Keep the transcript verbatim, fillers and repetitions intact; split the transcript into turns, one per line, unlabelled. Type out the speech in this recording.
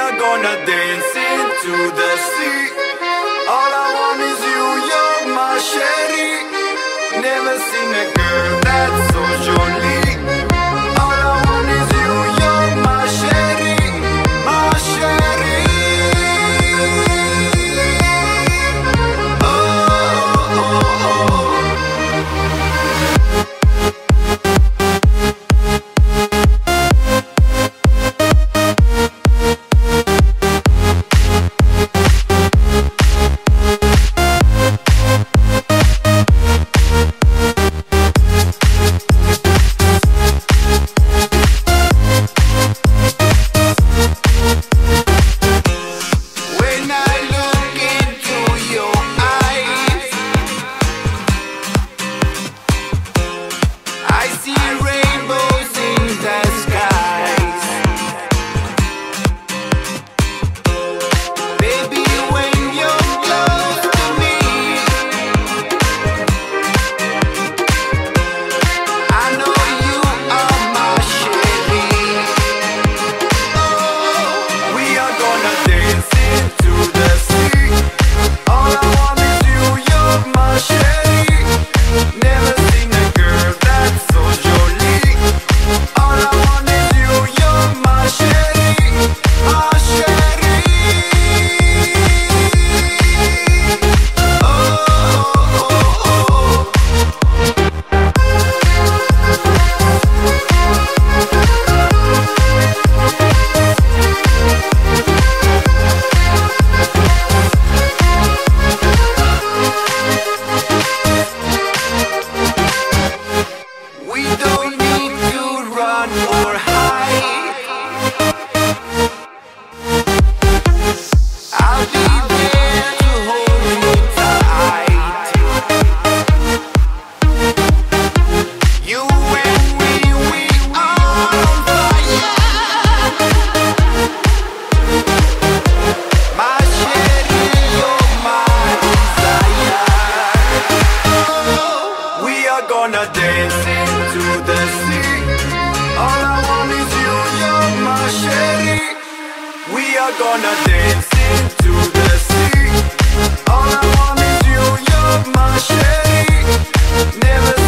are gonna dance into the sea. All I want is you, you're my sherry. Never seen a girl that's so jolie. All I want is you, you're my sherry, my sherry. Oh, oh, oh, oh. Gonna dance into the sea. All I want is you, you're my sherry. Never